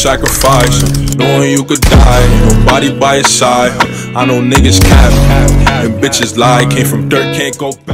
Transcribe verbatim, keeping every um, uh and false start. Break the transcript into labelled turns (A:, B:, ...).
A: sacrifice, knowing you could die, nobody by your side. I know niggas cap, and bitches lie, came from dirt, can't go back.